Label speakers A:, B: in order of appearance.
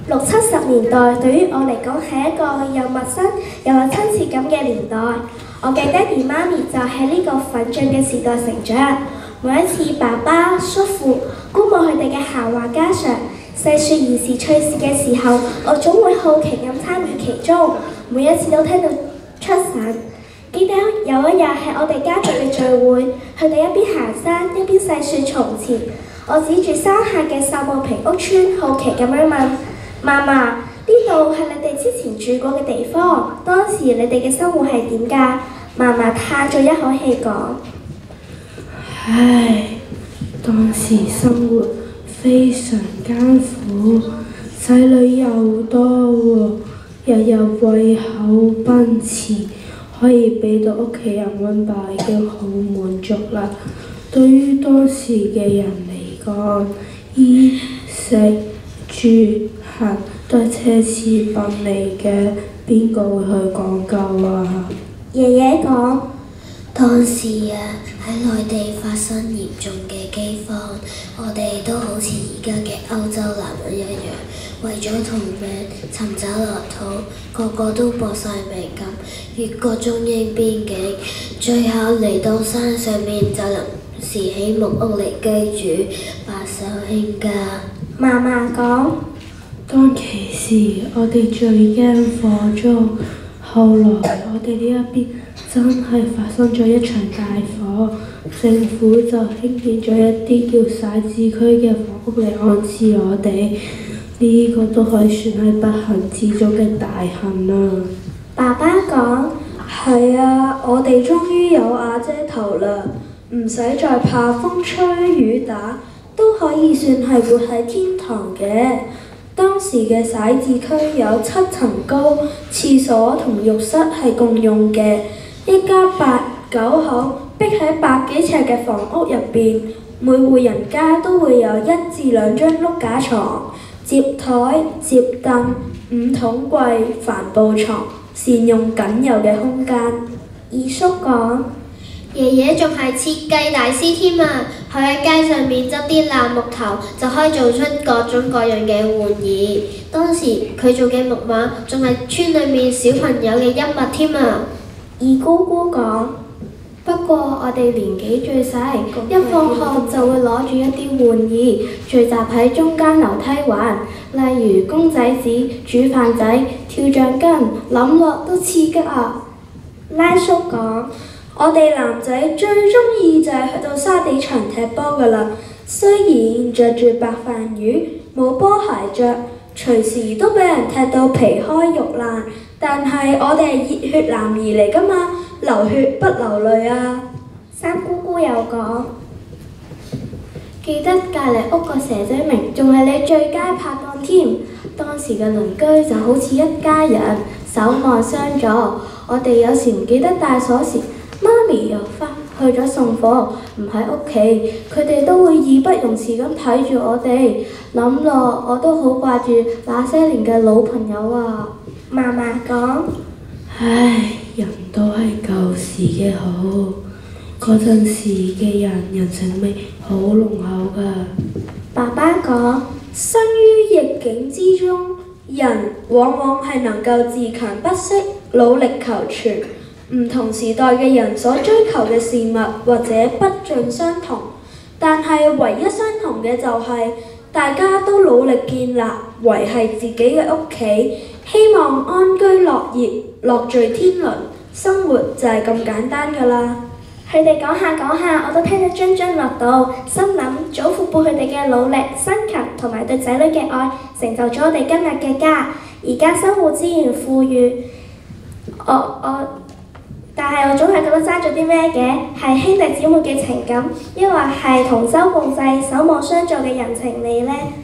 A: 60、70年代對於我嚟講係一個又陌生又有親切感嘅年代。我嘅爹哋媽咪就喺呢個奮進嘅時代成長。每一次爸爸、叔父、姑母佢哋嘅閒話家常、細説兒時趣事嘅時候，我總會好奇咁參與其中，每一次都聽到出神。記得有一日係我哋家族嘅聚會，佢哋一邊行山一邊細説從前。我指住山下嘅秀茂坪屋村，好奇咁樣問嫲嫲：呢度係你哋之前住過嘅地方，當時你哋嘅生活係點㗎？嫲嫲嘆咗一口氣講：
B: 唉，當時生活非常艱苦，仔女又多喎，日日胃口奔馳，可以俾到屋企人溫飽已經好滿足啦。對於當時嘅人嚟講，衣食住行都係奢侈品嚟嘅，邊個會去講究啊？
A: 爺爺講：
C: 當時喺內地發生嚴重嘅饑荒，我哋都好似而家嘅歐洲男人一樣，為咗同命尋找樂土，個個都搏晒命咁越過中英邊境，最後嚟到山上面就臨時起木屋嚟居住，白手興家。
A: 嫲嫲講：
B: 當其時我哋最驚火災，後來我哋呢一邊真係發生咗一場大火，政府就興建咗一啲叫徙置區嘅房屋嚟安置我哋，呢個都可以算係不幸之中嘅大幸啦。
A: 爸爸講：
D: 係啊，我哋終於有瓦遮頭啦，唔使再怕風吹雨打，都可以算係活喺天堂嘅。當時嘅徙置區有7層高，廁所同浴室係共用嘅，一家8、9口逼喺百幾尺嘅房屋入邊，每戶人家都會有1至2張碌架床、摺台、摺凳、5桶櫃、帆布床，善用僅有嘅空間。
A: 二叔講：
C: 爺爺仲係設計大師添啊！佢喺街上面執啲爛木頭，就可以做出各種各樣嘅玩意。當時佢做嘅木馬仲係村裏面小朋友嘅恩物添啊！
A: 二姑姑講：不過我哋年紀最細，一放學就會攞住一啲玩意，聚集喺中間樓梯玩，例如公仔紙、煮飯仔、跳橡筋，諗落都刺激啊！拉叔講：
D: 我哋男仔最鍾意就係去到沙地場踢波㗎啦。雖然着住白飯魚，冇波鞋着，隨時都俾人踢到皮開肉爛，但係我哋係熱血男兒嚟㗎嘛，流血不流淚啊！
A: 三姑姑又講：記得隔離屋個蛇仔明仲係你最佳拍檔添。當時嘅鄰居就好似一家人，守望相助。我哋有時唔記得帶鎖匙，媽咪又翻去咗送貨，唔喺屋企，佢哋都會義不容辭咁睇住我哋。諗落我都好掛住那些年嘅老朋友啊！嫲嫲講：
B: 唉，人都係舊時嘅好，嗰陣時嘅人情味好濃厚㗎。
A: 爸爸講：
D: 生於逆境之中，人往往係能夠自強不息，努力求存。唔同時代嘅人所追求嘅事物或者不盡相同，但係唯一相同嘅就係大家都努力建立維繫自己嘅屋企，希望安居樂業，樂聚天倫，生活就係咁簡單㗎啦。
A: 佢哋講下講下，我都聽得津津樂道，心諗祖父輩佢哋嘅努力、辛勤同埋對仔女嘅愛，成就咗我哋今日嘅家。而家生活資源富裕，但係我總係覺得爭咗啲咩嘅，係兄弟姊妹嘅情感，抑或係同舟共濟、守望相助嘅人情味呢？